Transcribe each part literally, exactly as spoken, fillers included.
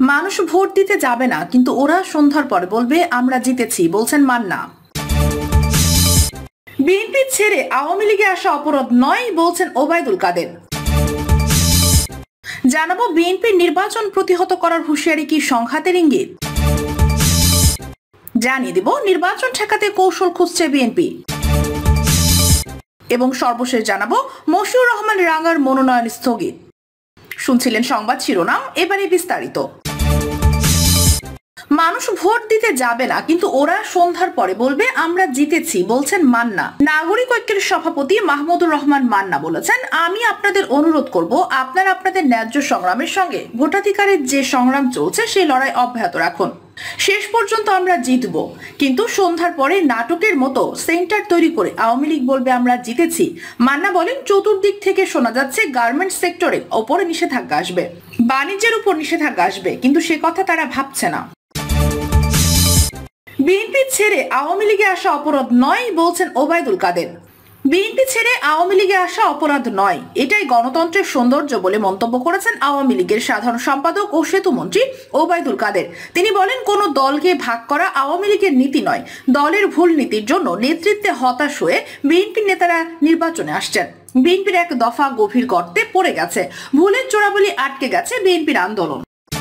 মানুষ ভোট দিতে যাবে না, কিন্তু ওরা সন্ধ্যার পরে বলবে আমরা জিতেছি, বলছেন মান্না। বিএনপি ছেড়ে আওয়ামী লীগে আসা অপরাধ নয়, বলছেন ওবায়দুল কাদের। জানাবো বিএনপির নির্বাচন প্রতিহত করার হুঁশিয়ারি কি সংঘাতের ইঙ্গিত। জানিয়ে দিব নির্বাচন ঠেকাতে কৌশল খুঁজছে বিএনপি। এবং সর্বশেষ জানাবো মশিউর রহমান রাঙ্গার মনোনয়ন স্থগিত। শুনছিলেন সংবাদ শিরোনাম, এবারে বিস্তারিত। মানুষ ভোট দিতে যাবে না, কিন্তু ওরা সন্ধ্যার পরে বলবে আমরা জিতেছি, বলছেন মান্না। নাগরিক ঐক্যের সভাপতি মাহমুদুর রহমান মান্না বলেছেন, আমি আপনাদের অনুরোধ করব আপনারা আপনাদের ন্যায্য সংগ্রামের সঙ্গে ভোটাধিকারের যে সংগ্রাম চলছে সেই লড়াই অব্যাহত রাখুন। শেষ পর্যন্ত আমরা জিতব, কিন্তু সন্ধ্যার পরে নাটকের মতো সেন্টার তৈরি করে আওয়ামী লীগ বলবে আমরা জিতেছি। মান্না বলেন, চতুর্দিক থেকে শোনা যাচ্ছে গার্মেন্টস সেক্টরে ওপরে নিষেধাজ্ঞা আসবে, বাণিজ্যের উপর নিষেধাজ্ঞা আসবে, কিন্তু সে কথা তারা ভাবছে না। বিএনপি ছেড়ে আওয়ামী লীগে আসা অপরাধ নয়, বলছেন ওবায়দুল কাদের। বিএনপি ছেড়ে আওয়ামী লীগে আসা অপরাধ নয়, এটাই গণতন্ত্রের সৌন্দর্য বলে মন্তব্য করেছেন আওয়ামী লীগের সাধারণ সম্পাদক ও সেতু মন্ত্রী ওবায়দুল কাদের। তিনি বলেন, কোনো দলকে ভাগ করা আওয়ামী লীগের নীতি নয়। দলের ভুল নীতির জন্য নেতৃত্বে হতাশ হয়ে বিএনপির নেতারা নির্বাচনে আসছেন। বিএনপির এক দফা গভীর গর্তে পড়ে গেছে, ভুলের চোরাবলি আটকে গেছে বিএনপির আন্দোলন।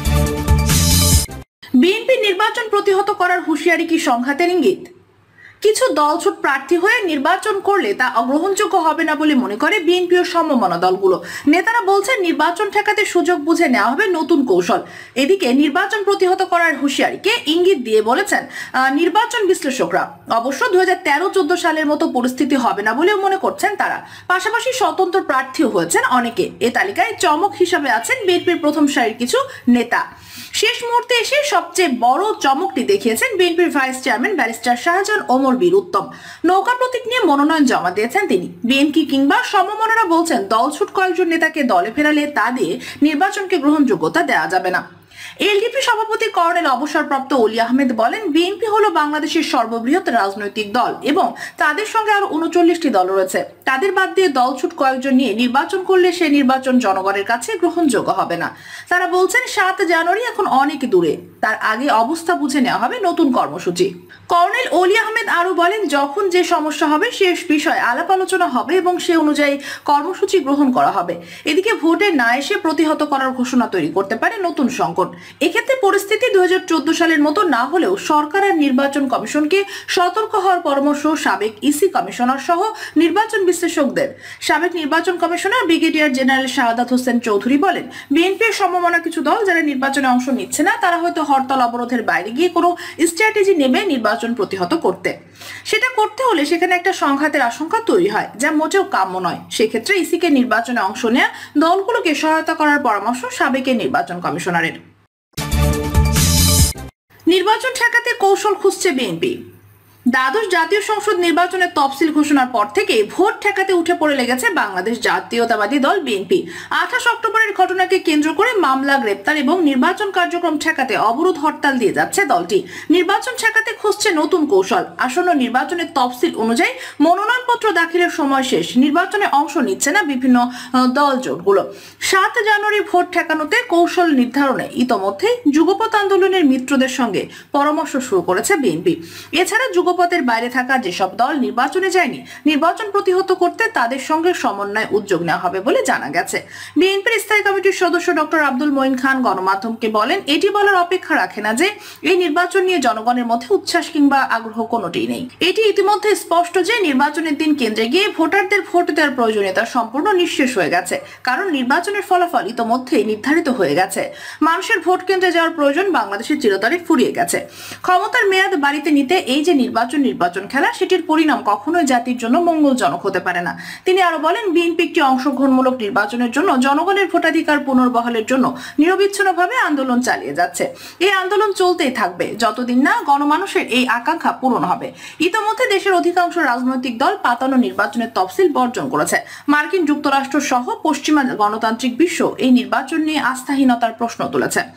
বিএনপি নির্বাচন প্রতিহত করার হুঁশিয়ারি কি সংঘাতের ইঙ্গিত। কিছু দলছুট প্রার্থী হয়ে নির্বাচন করলে তা অগ্রহণযোগ্য হবে না বলে মনে করে বিএনপি ও সমমনা দলগুলো। নেতারা বলছেন, নির্বাচন ঠেকাতে সুযোগ বুঝে নেওয়া হবে নতুন কৌশল। এদিকে নির্বাচন প্রতিহত করার হুঁশিয়ারিকে ইঙ্গিত দিয়ে বলেছেন নির্বাচন বিশ্লেষকরা। অবশ্য দুই হাজার তেরো চোদ্দ সালের মতো পরিস্থিতি হবে না বলেও মনে করছেন তারা। পাশাপাশি স্বতন্ত্র প্রার্থীও হয়েছেন অনেকে। এ তালিকায় চমক হিসাবে আছেন বিএনপির প্রথম সারির কিছু নেতা। শেষ মুহূর্তে এসে সবচেয়ে বড় চমকটি দেখিয়েছেন বিএনপির vice chairman barrister Shahjahan Omar বীর উত্তম। নৌকা প্রতীক নিয়ে মনোনয়ন জমা দিয়েছেন তিনি। বিএনপি কিংবা সমমনারা বলছেন, দলছুট কয়েকজন নেতাকে দলে ফেরালে তা দিয়ে নির্বাচনকে গ্রহণযোগ্যতা দেওয়া যাবে না। এলডিপি সভাপতি কর্নেল অবসরপ্রাপ্ত অলি আহমেদ বলেন, বিএনপি হলো বাংলাদেশের সর্ববৃহৎ রাজনৈতিক দল এবং তাদের সঙ্গে আরো উনচল্লিশটি দল রয়েছে। তাদের বাদ দিয়ে দলছুট কয়েকজন নিয়ে নির্বাচন করলে সে নির্বাচন জনগণের কাছে গ্রহণযোগ্য হবে না। তারা বলছেন, সাত জানুয়ারি এখন অনেক দূরে, তার আগে অবস্থা বুঝে নেওয়া হবে নতুন কর্মসূচি। কর্নেল অলি আহমেদ আরো বলেন, যখন যে সমস্যা হবে সে বিষয়ে আলাপ আলোচনা হবে এবং সে অনুযায়ী কর্মসূচি গ্রহণ করা হবে। এদিকে ভোটে না এসে প্রতিহত করার ঘোষণা তৈরি করতে পারে নতুন সংকট। এক্ষেত্রে পরিস্থিতি দুই হাজার চোদ্দ সালের মতো না হলেও সরকার আর নির্বাচন কমিশনকে সতর্ক হওয়ার পরামর্শ সাবেক ইসি কমিশনার সহ নির্বাচন বিশ্লেষকদের। সাবেক নির্বাচন commissioner brigadier general Shahadat Hossain Chowdhury বলেন, বিএনপির সমমনা কিছু দল যারা নির্বাচনে অংশ নিচ্ছে না তারা হয়তো হরতাল অবরোধের বাইরে গিয়ে কোনো স্ট্র্যাটেজি নেবে নির্বাচন প্রতিহত করতে। সেটা করতে হলে সেখানে একটা সংঘাতের আশঙ্কা তৈরি হয়, যা মোটেও কাম্য নয়। সেক্ষেত্রে ইসিকে নির্বাচনে অংশ নেওয়া দলগুলোকে সহায়তা করার পরামর্শ সাবেকের নির্বাচন কমিশনারের। নির্বাচন ঠেকাতে কৌশল খুঁজছে বিএনপি। দ্বাদশ জাতীয় সংসদ নির্বাচনের তফসিল ঘোষণার পর থেকে ভোট ঠেকাতে উঠে পড়ে লেগেছে বাংলাদেশ জাতীয়তাবাদী দল বিএনপি। আঠাশ অক্টোবরের ঘটনাকে কেন্দ্র করে মামলা, গ্রেপ্তার এবং নির্বাচন কার্যক্রম ঠেকাতে অবরোধ হরতাল দিয়ে যাচ্ছে দলটি। নির্বাচন ঠেকাতে খুঁজছে নতুন কৌশল। আসন্ন নির্বাচনের তফসিল অনুযায়ী মনোনয়নপত্র দাখিলের সময় শেষ, নির্বাচনে অংশ নিচ্ছে না বিভিন্ন দল জোটগুলো। সাত জানুয়ারি ভোট ঠেকানোতে কৌশল নির্ধারণে ইতোমধ্যে যুগপৎ আন্দোলনের মিত্রদের সঙ্গে পরামর্শ শুরু করেছে বিএনপি। এছাড়া যুগপথের বাইরে থাকা যেসব দল নির্বাচনে যায়নি, নির্বাচন প্রতিহত করতে তাদের সঙ্গে সমন্বয় উদ্যোগ নেওয়া হবে বলে জানা গেছে। বিএনপির স্থায়ী কমিটির সদস্য ডক্টর আব্দুল মঈন খান গণমাধ্যমকে বলেন, এটি বলার অপেক্ষা রাখে না যে এই নির্বাচন নিয়ে জনগণের মধ্যে উচ্ছ্বাস কিংবা আগ্রহ কোনোটিই নেই। এটি ইতিমধ্যে স্পষ্ট যে নির্বাচনের দিন কেন্দ্রে গিয়ে ভোটারদের ভোট দেওয়ার প্রয়োজনীয়তা সম্পূর্ণ নিঃশেষ হয়ে গেছে, কারণ নির্বাচনের ফলাফল ইতিমধ্যেই নির্ধারিত হয়ে গেছে। মানুষের ভোট কেন্দ্রে যাওয়ার প্রয়োজন বাংলাদেশের চিরতরে ফুরিয়ে গেছে। ক্ষমতার মেয়াদ বাড়িতে নিতে এই যে নির্বাচন নির্বাচন খেলা, সেটির পরিণাম কখনোই জাতির জন্য মঙ্গলজনক হতে পারে না। তিনি আরো বলেন, বিএনপি একটি অংশগ্রহণমূলক নির্বাচনের জন্য জনগণের ভোটাধিকার পুনর্বহালের জন্য নিরবিচ্ছিন্নভাবে আন্দোলন চালিয়ে যাচ্ছে। এই আন্দোলন চলতেই থাকবে যতদিন না গণমানুষের এই আকাঙ্ক্ষা পূরণ হবে। ইতিমধ্যে দেশের অধিকাংশ রাজনৈতিক দল পাতানো নির্বাচনের তফসিল বর্জন করেছে। মার্কিন যুক্তরাষ্ট্র সহ পশ্চিমা গণতান্ত্রিক বিশ্ব এই নির্বাচন নিয়ে আস্থাহীনতার প্রশ্ন তুলেছে।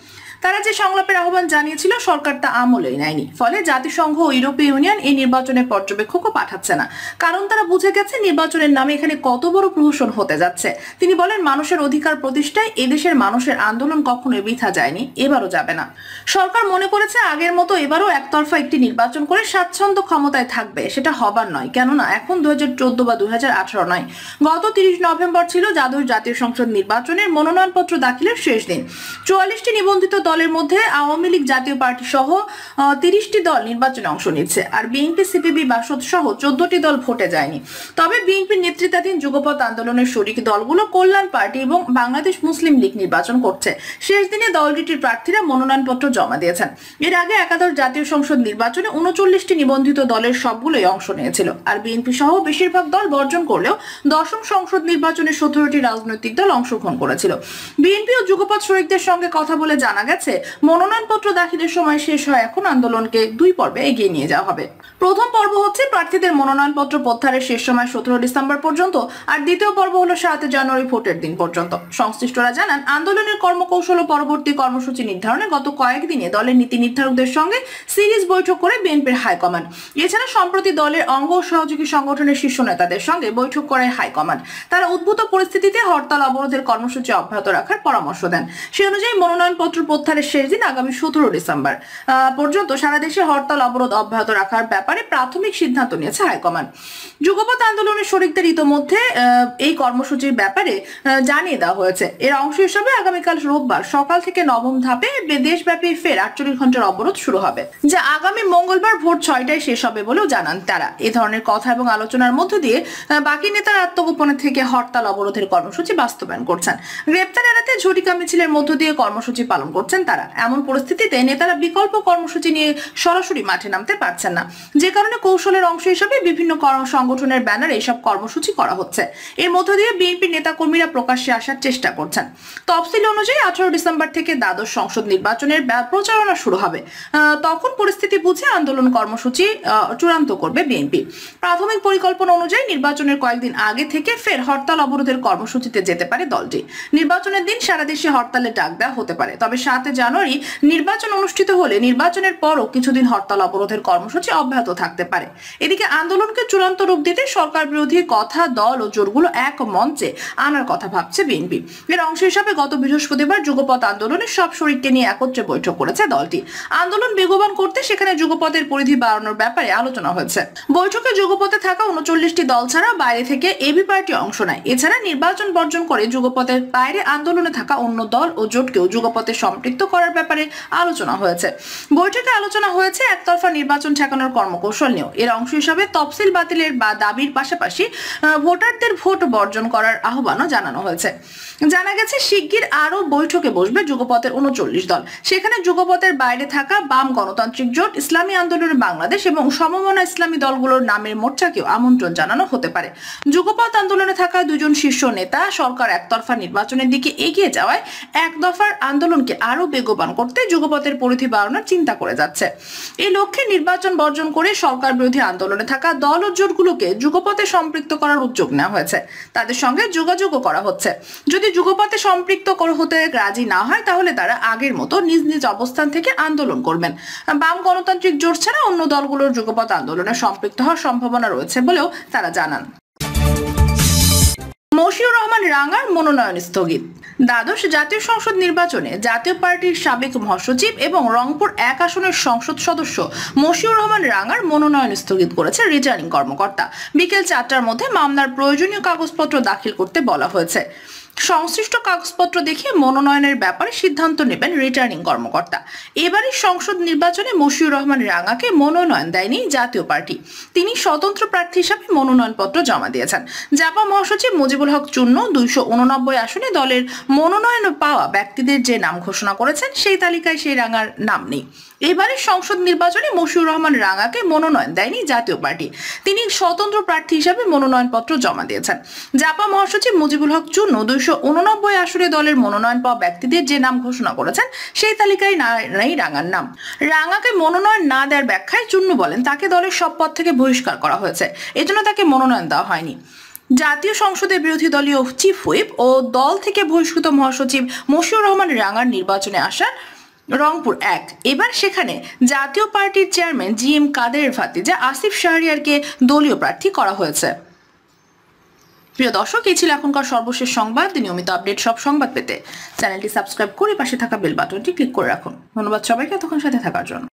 তারা যে সংলাপের আহ্বান জানিয়েছিল সরকার তা আমলেই নেয়নি, ফলে জাতিসংঘ ও ইউরোপীয় ইউনিয়ন এই নির্বাচনে পর্যবেক্ষকও পাঠাচ্ছে না, কারণ তারা বুঝে গেছে নির্বাচনের নামে এখানে কত বড় প্রহসন হতে যাচ্ছে। তিনি বলেন, মানুষের অধিকার প্রতিষ্ঠায় এদেশের মানুষের আন্দোলন কখনোই বৃথা যায়নি, এবারও যাবে না। সরকার মনে করেছে আগের মতো এবারও একতরফা একটি নির্বাচন করে স্বাচ্ছন্দ্য ক্ষমতায় থাকবে, সেটা হবার নয়। কেননা এখন দুই হাজার চোদ্দ বা দুই হাজার আঠারো নয়, গত তিরিশ নভেম্বর ছিল দ্বাদশ জাতীয় সংসদ নির্বাচনের মনোনয়নপত্র দাখিলের শেষ দিন। চুয়াল্লিশটি নিবন্ধিত দলের মধ্যে আওয়ামী লীগ, জাতীয় পার্টি সহ তিরিশটি দল নির্বাচনে অংশ নিচ্ছে, আর বিএনপি, সিপিবি, বাসদ সহ চোদ্দটি দল ভোটে যায়নি। তবে বিএনপির নেতৃত্বাধীন যুগপৎ আন্দোলনের শরিক দলগুলো কল্যাণ পার্টি এবং বাংলাদেশ মুসলিম লীগ নির্বাচন করছে। শেষ দিনে দল দুটির প্রার্থীরা মনোনয়নপত্র জমা দিয়েছেন। এর আগে একাদশ জাতীয় সংসদ নির্বাচনে উনচল্লিশটি নিবন্ধিত দলের সবগুলোই অংশ নিয়েছিল, আর বিএনপি সহ বেশিরভাগ দল বর্জন করলেও দশম সংসদ নির্বাচনে সতেরোটি রাজনৈতিক দল অংশগ্রহণ করেছিল। বিএনপি ও যুগপৎ শরিকদের সঙ্গে কথা বলে জানা গেছে, মনোনয়নপত্র দাখিলের সময় শেষ হয়, এখন আন্দোলনকে দুই পর্বে এগিয়ে নিয়ে যাওয়া হবে। প্রথম পর্ব হচ্ছে প্রার্থীদের মনোনয়নপত্র প্রত্যাহারের শেষ সময় সতেরো ডিসেম্বর পর্যন্ত, আর দ্বিতীয় পর্ব হলো সাত জানুয়ারি ভোটের দিন পর্যন্ত। সংশ্লিষ্টরা জানান, আন্দোলনের কর্মকৌশল ও পরবর্তী কর্মসূচি নির্ধারণে গত কয়েকদিনে দলের নীতি নির্ধারকদের সঙ্গে সিরিজ বৈঠক করে বিএনপির হাইকমান্ড। এছাড়া সম্প্রতি দলের অঙ্গ ও সহযোগী সংগঠনের শীর্ষ নেতাদের সঙ্গে বৈঠক করে হাইকমান্ড। তারা উদ্ভূত পরিস্থিতিতে হরতাল অবরোধের কর্মসূচি অব্যাহত রাখার পরামর্শ দেন। সে অনুযায়ী মনোনয়নপত্র প্রত্যাহারের শেষ দিন আগামী সতেরো ডিসেম্বর পর্যন্ত সারা দেশে হরতাল অবরোধ অব্যাহত রাখার ব্যাপারে প্রাথমিক সিদ্ধান্ত নিয়েছে হাইকমান্ড। যুগপৎ আন্দোলনের শরিকদের ইতোমধ্যে এই কর্মসূচির ব্যাপারে জানিয়ে দেওয়া হয়েছে। এর অংশ হিসেবে আগামীকাল রোববার সকাল থেকে নবম ধাপে দেশব্যাপী ফের আটচল্লিশ ঘন্টার অবরোধ শুরু হবে, যা আগামী মঙ্গলবার ভোর ছয়টায় শেষ হবে বলেও জানান তারা। এ ধরনের কথা এবং আলোচনার মধ্য দিয়ে বাকি নেতারা আত্মগোপনে থেকে হরতাল অবরোধের কর্মসূচি বাস্তবায়ন করছেন। গ্রেপ্তার এড়াতে ঝটিকা মিছিলের মধ্য দিয়ে কর্মসূচি পালন করছেন তারা। এমন পরিস্থিতিতে নেতারা বিকল্প কর্মসূচি নিয়ে সরাসরি মাঠে নামতে পারছেন না, যে কারণে কৌশলের অংশ হিসেবে বিভিন্ন সংগঠনের ব্যানারে এসব কর্মসূচি করা হচ্ছে। এর মধ্য দিয়ে বিএনপি নেতাকর্মীরা প্রকাশ্যে আসার চেষ্টা করছেন। তফসিল অনুযায়ী আঠারো ডিসেম্বর থেকে দ্বাদশ সংসদ নির্বাচনের প্রচারণা শুরু হবে। তখন পরিস্থিতি বুঝে আন্দোলন কর্মসূচি চূড়ান্ত করবে বিএনপি। প্রাথমিক পরিকল্পনা অনুযায়ী নির্বাচনের কয়েকদিন আগে থেকে ফের হরতাল অবরোধের কর্মসূচিতে যেতে পারে দলটি। নির্বাচনের দিন সারা দেশে হরতালে ডাক দেওয়া হতে পারে। তবে সাত জানুয়ারি নির্বাচন অনুষ্ঠিত হলে নির্বাচনের পরও কিছুদিন হরতাল অবরোধের কর্মসূচি অব্যাহত থাকতে পারে। এদিকে আন্দোলনকে চূড়ান্ত রূপ দিতে সরকার বিরোধী কথা, দল ও জোটগুলো এক মঞ্চে আনার কথা ভাবছে বিএনপি। এর অংশ হিসাবে গত বৃহস্পতিবার যুগপৎ আন্দোলনের সব শরিককে নিয়ে একত্রে বৈঠক করেছে দলটি। আন্দোলন বেগবান করতে সেখানে যুগপথের পরিধি বাড়ানোর ব্যাপারে আলোচনা হয়েছে। বৈঠকে যুগপথে থাকা উনচল্লিশটি দল ছাড়া বাইরে থেকে এবি পার্টি অংশ নেয়। এছাড়া নির্বাচন বর্জন করে যুগপথের বাইরে আন্দোলনে থাকা অন্য দল ও জোটকেও যুগপথে সম্পৃক্ত করার ব্যাপারে আলোচনা হয়েছে। বৈঠকে আলোচনা হয়েছে একতরফা নির্বাচন ঠেকানোর কর্মকৌশল নিয়েও। এর অংশ হিসাবে তফসিল বাতিলের বা দাবির পাশাপাশি ভোটারদের ভোট বর্জন করার আহ্বানও জানানো হয়েছে। জানা গেছে শিগগির আরো বৈঠকে বসবে যুগপথের উনচল্লিশ দল। সেখানে যুগপথের বাইরে থাকা বাম গণতান্ত্রিক জোট, ইসলামী আন্দোলন বাংলাদেশ এবং সমমনা ইসলামী দলগুলোর নামের মোর্চাকেও আমন্ত্রণ জানানো হতে পারে। যুগপথ আন্দোলনে থাকা দুজন শীর্ষ নেতা সরকার একতরফা নির্বাচনের দিকে এগিয়ে যাওয়ায় এক দফার আন্দোলনকে আরো বেগবান করতে যুগপথের পরিধি বাড়ানোর চিন্তা করে যাচ্ছে। এই লক্ষ্যে নির্বাচন বর্জন করে সরকার বিরোধী আন্দোলনে থাকা দল ও জোটগুলোকে যুগপথে সম্পৃক্ত করার উদ্যোগ নেওয়া হয়েছে। তাদের সঙ্গে যোগাযোগও করা হচ্ছে। যদি যুগপথে সম্পৃক্ত হতে রাজি না হয় তাহলে তারা আগের মতো নিজ নিজ অবস্থান থেকে আন্দোলন করবেন। বাম গণতান্ত্রিক জোট ছাড়া অন্য দলগুলোর যুগপথ আন্দোলনে সম্পৃক্ত হওয়ার সম্ভাবনা রয়েছে বলেও তারা জানান। মশিউর রহমান রাঙার মনোনয়ন স্থগিত। দ্বাদশ জাতীয় সংসদ নির্বাচনে জাতীয় পার্টির সাবেক মহাসচিব এবং রংপুর এক আসনের সংসদ সদস্য মশিউর রহমান রাঙার মনোনয়ন স্থগিত করেছে রিটার্নিং কর্মকর্তা। বিকেল চারটার মধ্যে মামলার প্রয়োজনীয় কাগজপত্র দাখিল করতে বলা হয়েছে। সংশ্লিষ্ট কাগজপত্র দেখে মনোনয়নের ব্যাপারে সিদ্ধান্ত নেবেন রিটার্নিং কর্মকর্তা। এবারের সংসদ নির্বাচনে মশিউর রহমান রাঙাকে মনোনয়ন দেয়নি জাতীয় পার্টি। তিনি স্বতন্ত্র প্রার্থী হিসাবে মনোনয়নপত্র জমা দিয়েছেন। জাপা মহাসচিব মুজিবুল হক চূন্য দুইশো উননব্বই আসনে দলের মনোনয়ন পাওয়া ব্যক্তিদের যে নাম ঘোষণা করেছেন সেই তালিকায় সেই রাঙার নাম নেই। এবারের সংসদ নির্বাচনে মশিউর রহমান রাঙাকে মনোনয়ন দেয়নি জাতীয় পার্টি। তিনি স্বতন্ত্র প্রার্থী হিসাবে মনোনয়নপত্র জমা দিয়েছেন। জাপা মহাসচিব মুজিবুল হক চূন্য দুইশো উননব্বই আসনে দলের মনোনয়ন পাওয়া ব্যক্তিদের যে নাম ঘোষণা করেছেন সেই তালিকায় নেই রাঙার নাম। রাঙাকে মনোনয়ন না দেওয়ার ব্যাখ্যায় চূন্য বলেন, তাকে দলের সব পদ থেকে বহিষ্কার করা হয়েছে, এজন্য তাকে মনোনয়ন দেওয়া হয়নি। জাতীয় সংসদের বিরোধী দলীয় চিফ হুইপ ও দল থেকে বহিষ্কৃত মহাসচিব মশিউর রহমান রাঙার নির্বাচনে আসার রংপুর এক, এবার সেখানে জাতীয় পার্টির চেয়ারম্যান জি এম কাদেরের ভাতিজা আসিফ শাহরিয়ারকে দলীয় প্রার্থী করা হয়েছে। প্রিয় দর্শক, এই ছিল এখনকার সর্বশেষ সংবাদ। নিয়মিত আপডেট সব সংবাদ পেতে চ্যানেলটি সাবস্ক্রাইব করে পাশে থাকা বেল বাটনটি ক্লিক করে রাখুন। ধন্যবাদ সবাইকে এতক্ষণ সাথে থাকার জন্য।